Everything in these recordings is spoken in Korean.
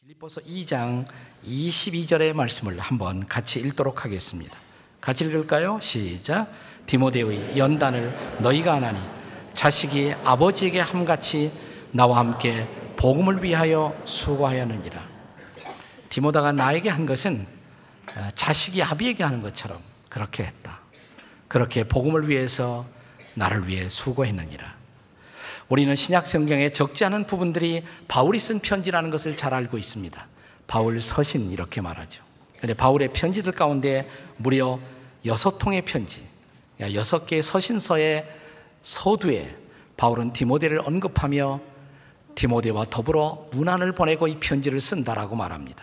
빌립보서 2장 22절의 말씀을 한번 같이 읽도록 하겠습니다. 같이 읽을까요? 시작. 디모데의 연단을 너희가 아나니 자식이 아버지에게 함같이 나와 함께 복음을 위하여 수고하였느니라. 디모데가 나에게 한 것은 자식이 아비에게 하는 것처럼 그렇게 했다. 그렇게 복음을 위해서 나를 위해 수고했느니라. 우리는 신약 성경에 적지 않은 부분들이 바울이 쓴 편지라는 것을 잘 알고 있습니다. 바울 서신 이렇게 말하죠. 그런데 바울의 편지들 가운데 무려 6통의 편지, 6개의 서신서의 서두에 바울은 디모데를 언급하며 디모데와 더불어 문안을 보내고 이 편지를 쓴다라고 말합니다.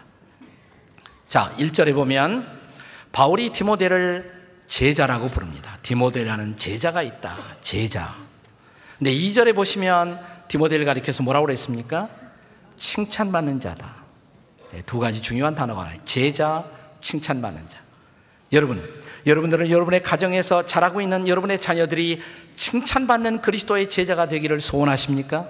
자, 1절에 보면 바울이 디모데를 제자라고 부릅니다. 디모데라는 제자가 있다. 제자. 근데 2절에 보시면 디모데를 가리켜서 뭐라고 그랬습니까? 칭찬받는 자다. 두 가지 중요한 단어가 나와요. 제자, 칭찬받는 자. 여러분들은 여러분의 가정에서 자라고 있는 여러분의 자녀들이 칭찬받는 그리스도의 제자가 되기를 소원하십니까?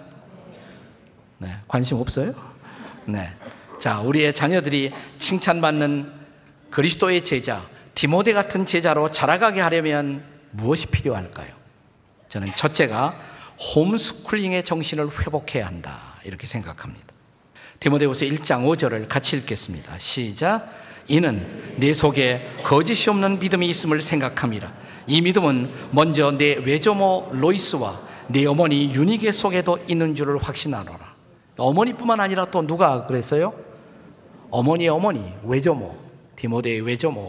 네, 관심 없어요? 네. 자, 우리의 자녀들이 칭찬받는 그리스도의 제자, 디모데 같은 제자로 자라가게 하려면 무엇이 필요할까요? 저는 첫째가 홈스쿨링의 정신을 회복해야 한다, 이렇게 생각합니다. 디모데후서 1장 5절을 같이 읽겠습니다. 시작. 이는 내 속에 거짓이 없는 믿음이 있음을 생각함이라. 이 믿음은 먼저 내 외조모 로이스와 내 어머니 유니게 속에도 있는 줄을 확신하노라. 어머니뿐만 아니라 또 누가 그랬어요? 어머니의 어머니, 외조모, 디모데의 외조모.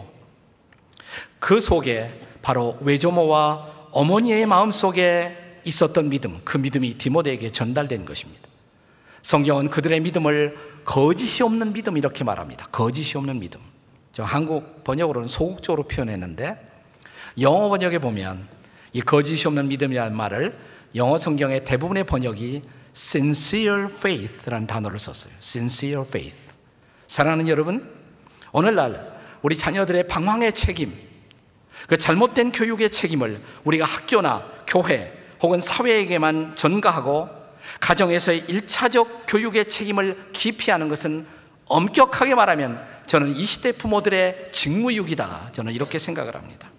그 속에 바로 외조모와 어머니의 마음속에 있었던 믿음, 그 믿음이 디모데에게 전달된 것입니다. 성경은 그들의 믿음을 거짓이 없는 믿음 이렇게 말합니다. 거짓이 없는 믿음. 저 한국 번역으로는 소극적으로 표현했는데 영어 번역에 보면 이 거짓이 없는 믿음이라는 말을 영어 성경의 대부분의 번역이 sincere faith라는 단어를 썼어요. sincere faith. 사랑하는 여러분, 오늘날 우리 자녀들의 방황의 책임, 그 잘못된 교육의 책임을 우리가 학교나 교회 혹은 사회에게만 전가하고 가정에서의 1차적 교육의 책임을 기피하는 것은 엄격하게 말하면 저는 이 시대 부모들의 직무유기다, 저는 이렇게 생각을 합니다.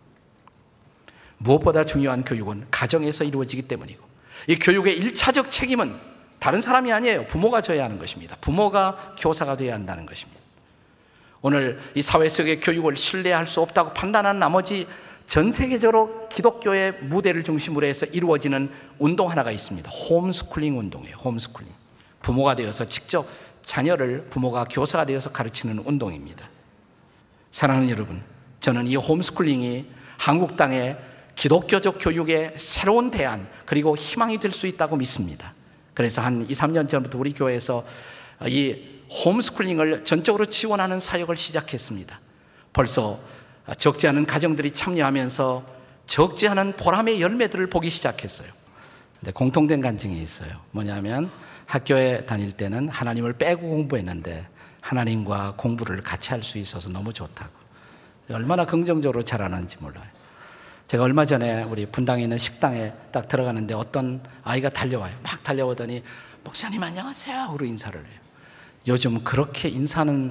무엇보다 중요한 교육은 가정에서 이루어지기 때문이고 이 교육의 1차적 책임은 다른 사람이 아니에요. 부모가 져야 하는 것입니다. 부모가 교사가 되어야 한다는 것입니다. 오늘 이 사회 속의 교육을 신뢰할 수 없다고 판단한 나머지 전 세계적으로 기독교의 무대를 중심으로 해서 이루어지는 운동 하나가 있습니다. 홈스쿨링 운동이에요. 홈스쿨링. 부모가 되어서 직접 자녀를 부모가 교사가 되어서 가르치는 운동입니다. 사랑하는 여러분, 저는 이 홈스쿨링이 한국 땅의 기독교적 교육의 새로운 대안 그리고 희망이 될 수 있다고 믿습니다. 그래서 한 2, 3년 전부터 우리 교회에서 이 홈스쿨링을 전적으로 지원하는 사역을 시작했습니다. 벌써 적지 않은 가정들이 참여하면서 적지 않은 보람의 열매들을 보기 시작했어요. 근데 공통된 간증이 있어요. 뭐냐면 학교에 다닐 때는 하나님을 빼고 공부했는데 하나님과 공부를 같이 할 수 있어서 너무 좋다고. 얼마나 긍정적으로 자라는지 몰라요. 제가 얼마 전에 우리 분당에 있는 식당에 딱 들어가는데 어떤 아이가 달려와요. 막 달려오더니 목사님 안녕하세요 하고 인사를 해요. 요즘 그렇게 인사하는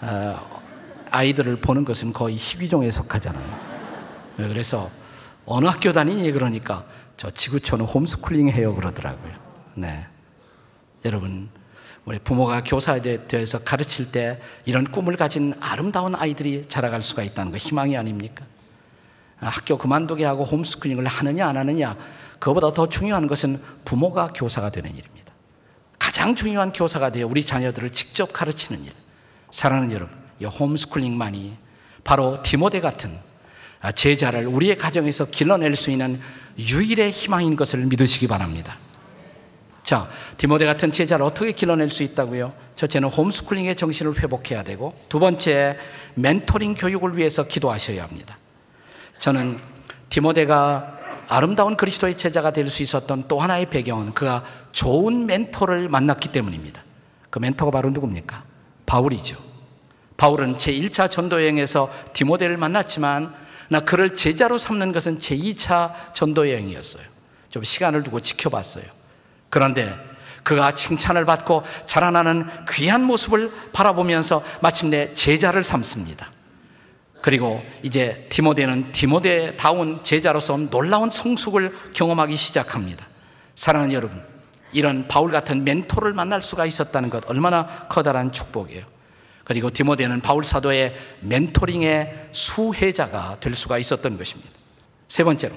아이들을 보는 것은 거의 희귀종에 속하잖아요. 그래서 어느 학교 다니니 그러니까 저 지구촌은 홈스쿨링 해요 그러더라고요. 네, 여러분, 우리 부모가 교사에 대해서 가르칠 때 이런 꿈을 가진 아름다운 아이들이 자라갈 수가 있다는 거 희망이 아닙니까? 학교 그만두게 하고 홈스쿨링을 하느냐 안 하느냐, 그거보다 더 중요한 것은 부모가 교사가 되는 일입니다. 가장 중요한 교사가 되어 우리 자녀들을 직접 가르치는 일. 사랑하는 여러분, 이 홈스쿨링만이 바로 디모데 같은 제자를 우리의 가정에서 길러낼 수 있는 유일의 희망인 것을 믿으시기 바랍니다. 자, 디모데 같은 제자를 어떻게 길러낼 수 있다고요? 첫째는 홈스쿨링의 정신을 회복해야 되고, 두 번째 멘토링 교육을 위해서 기도하셔야 합니다. 저는 디모데가 아름다운 그리스도의 제자가 될 수 있었던 또 하나의 배경은 그가 좋은 멘토를 만났기 때문입니다. 그 멘토가 바로 누굽니까? 바울이죠. 바울은 제1차 전도여행에서 디모데를 만났지만 그를 제자로 삼는 것은 제2차 전도여행이었어요. 좀 시간을 두고 지켜봤어요. 그런데 그가 칭찬을 받고 자라나는 귀한 모습을 바라보면서 마침내 제자를 삼습니다. 그리고 이제 디모데는 디모데다운 제자로서 놀라운 성숙을 경험하기 시작합니다. 사랑하는 여러분, 이런 바울 같은 멘토를 만날 수가 있었다는 것 얼마나 커다란 축복이에요. 그리고 디모데는 바울 사도의 멘토링의 수혜자가 될 수가 있었던 것입니다. 세 번째로,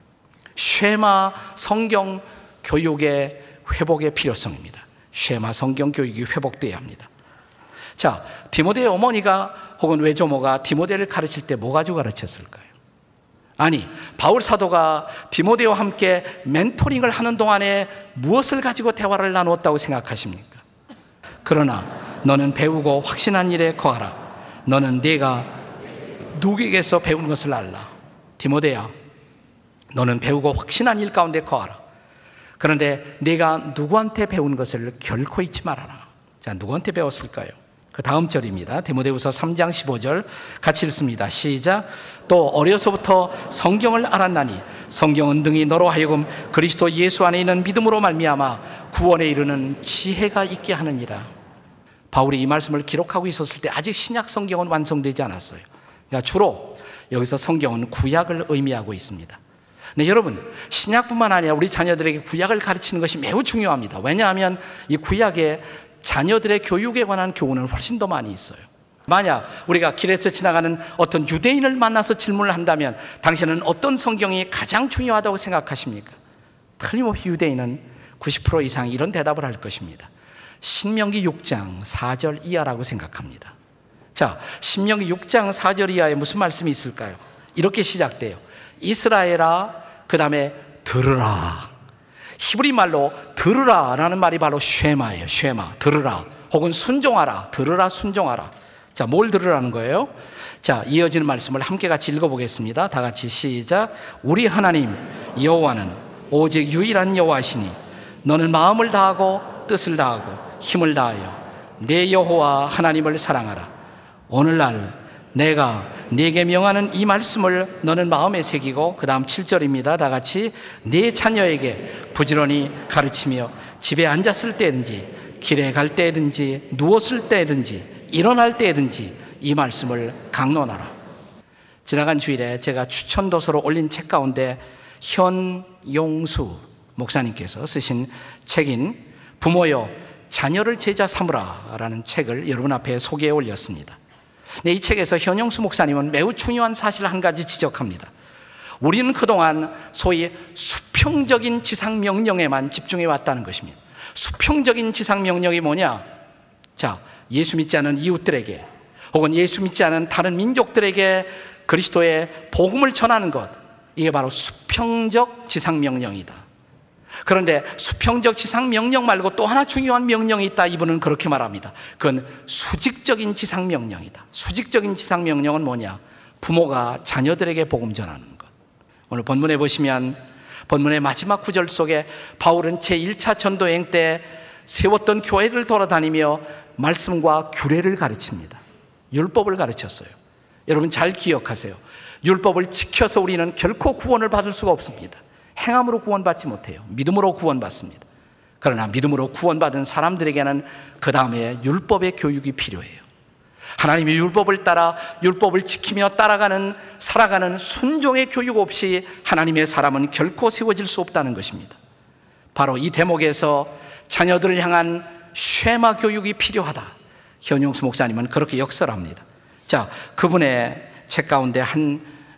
쉐마 성경 교육의 회복의 필요성입니다. 쉐마 성경 교육이 회복되어야 합니다. 자, 디모데의 어머니가 혹은 외조모가 디모데를 가르칠 때 뭐 가지고 가르쳤을까요? 아니, 바울 사도가 디모데와 함께 멘토링을 하는 동안에 무엇을 가지고 대화를 나누었다고 생각하십니까? 그러나 너는 배우고 확신한 일에 거하라. 너는 네가 누구에게서 배운 것을 알라. 디모데야, 너는 배우고 확신한 일 가운데 거하라. 그런데 네가 누구한테 배운 것을 결코 잊지 말아라. 자, 누구한테 배웠을까요? 그 다음 절입니다. 디모데후서 3장 15절 같이 읽습니다. 시작. 또 어려서부터 성경을 알았나니 성경은 등이 너로 하여금 그리스도 예수 안에 있는 믿음으로 말미암아 구원에 이르는 지혜가 있게 하느니라. 바울이 이 말씀을 기록하고 있었을 때 아직 신약 성경은 완성되지 않았어요. 그러니까 주로 여기서 성경은 구약을 의미하고 있습니다. 네, 여러분, 신약뿐만 아니라 우리 자녀들에게 구약을 가르치는 것이 매우 중요합니다. 왜냐하면 이 구약에 자녀들의 교육에 관한 교훈은 훨씬 더 많이 있어요. 만약 우리가 길에서 지나가는 어떤 유대인을 만나서 질문을 한다면 당신은 어떤 성경이 가장 중요하다고 생각하십니까? 틀림없이 유대인은 90% 이상 이런 대답을 할 것입니다. 신명기 6장 4절 이하라고 생각합니다. 자, 신명기 6장 4절 이하에 무슨 말씀이 있을까요? 이렇게 시작돼요. 이스라엘아, 그 다음에 들으라. 히브리 말로 들으라라는 말이 바로 쉐마예요. 쉐마, 들으라. 혹은 순종하라. 들으라, 순종하라. 자, 뭘 들으라는 거예요? 자, 이어지는 말씀을 함께 같이 읽어보겠습니다. 다 같이 시작. 우리 하나님 여호와는 오직 유일한 여호와시니 너는 마음을 다하고 뜻을 다하고 힘을 다하여 내 여호와 하나님을 사랑하라. 오늘날 내가 네게 명하는 이 말씀을 너는 마음에 새기고, 그 다음 7절입니다. 다 같이 네 자녀에게 부지런히 가르치며 집에 앉았을 때든지 길에 갈 때든지 누웠을 때든지 일어날 때든지 이 말씀을 강론하라. 지나간 주일에 제가 추천도서로 올린 책 가운데 현용수 목사님께서 쓰신 책인 부모여 자녀를 제자 삼으라 라는 책을 여러분 앞에 소개해 올렸습니다. 네, 이 책에서 현용수 목사님은 매우 중요한 사실을 한 가지 지적합니다. 우리는 그동안 소위 수평적인 지상명령에만 집중해 왔다는 것입니다. 수평적인 지상명령이 뭐냐? 자, 예수 믿지 않은 이웃들에게 혹은 예수 믿지 않은 다른 민족들에게 그리스도의 복음을 전하는 것, 이게 바로 수평적 지상명령이다. 그런데 수평적 지상명령 말고 또 하나 중요한 명령이 있다, 이분은 그렇게 말합니다. 그건 수직적인 지상명령이다. 수직적인 지상명령은 뭐냐? 부모가 자녀들에게 복음 전하는 것. 오늘 본문에 보시면 본문의 마지막 구절 속에 바울은 제1차 전도여행 때 세웠던 교회를 돌아다니며 말씀과 규례를 가르칩니다. 율법을 가르쳤어요. 여러분 잘 기억하세요. 율법을 지켜서 우리는 결코 구원을 받을 수가 없습니다. 행함으로 구원받지 못해요. 믿음으로 구원받습니다. 그러나 믿음으로 구원받은 사람들에게는 그 다음에 율법의 교육이 필요해요. 하나님의 율법을 따라 율법을 지키며 살아가는 순종의 교육 없이 하나님의 사람은 결코 세워질 수 없다는 것입니다. 바로 이 대목에서 자녀들을 향한 쉐마 교육이 필요하다. 현용수 목사님은 그렇게 역설합니다. 자, 그분의 책 가운데 한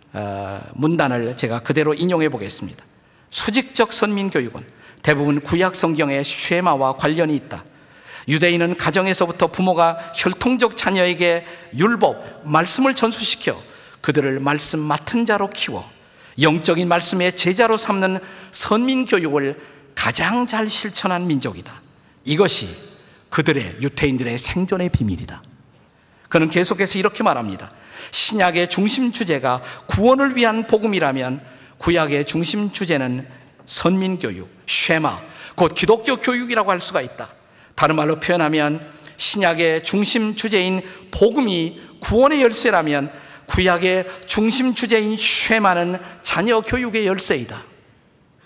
문단을 제가 그대로 인용해 보겠습니다. 수직적 선민교육은 대부분 구약 성경의 쉐마와 관련이 있다. 유대인은 가정에서부터 부모가 혈통적 자녀에게 율법, 말씀을 전수시켜 그들을 말씀 맡은 자로 키워 영적인 말씀의 제자로 삼는 선민교육을 가장 잘 실천한 민족이다. 이것이 그들의, 유태인들의 생존의 비밀이다. 그는 계속해서 이렇게 말합니다. 신약의 중심 주제가 구원을 위한 복음이라면 구약의 중심 주제는 선민교육, 쉐마, 곧 기독교 교육이라고 할 수가 있다. 다른 말로 표현하면 신약의 중심 주제인 복음이 구원의 열쇠라면 구약의 중심 주제인 쉐마는 자녀 교육의 열쇠이다.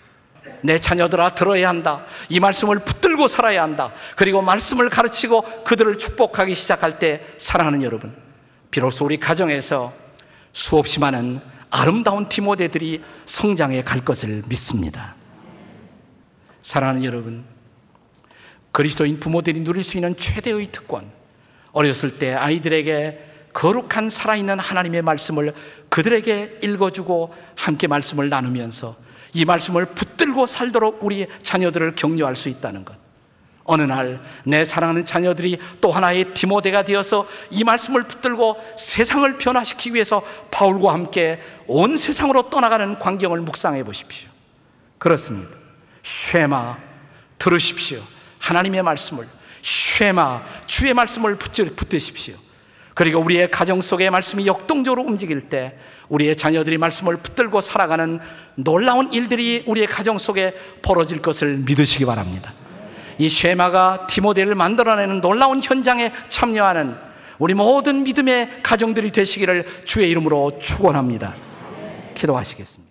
내 자녀들아 들어야 한다. 이 말씀을 붙들고 살아야 한다. 그리고 말씀을 가르치고 그들을 축복하기 시작할 때 사랑하는 여러분, 비로소 우리 가정에서 수없이 많은 아름다운 디모데들이 성장해 갈 것을 믿습니다. 사랑하는 여러분, 그리스도인 부모들이 누릴 수 있는 최대의 특권, 어렸을 때 아이들에게 거룩한 살아있는 하나님의 말씀을 그들에게 읽어주고 함께 말씀을 나누면서 이 말씀을 붙들고 살도록 우리 자녀들을 격려할 수 있다는 것. 어느 날 내 사랑하는 자녀들이 또 하나의 디모데가 되어서 이 말씀을 붙들고 세상을 변화시키기 위해서 바울과 함께 온 세상으로 떠나가는 광경을 묵상해 보십시오. 그렇습니다. 쉐마, 들으십시오. 하나님의 말씀을, 쉐마, 주의 말씀을 붙드십시오. 그리고 우리의 가정 속의 말씀이 역동적으로 움직일 때 우리의 자녀들이 말씀을 붙들고 살아가는 놀라운 일들이 우리의 가정 속에 벌어질 것을 믿으시기 바랍니다. 이 쉐마가 디모데를 만들어내는 놀라운 현장에 참여하는 우리 모든 믿음의 가정들이 되시기를 주의 이름으로 축원합니다. 기도하시겠습니다.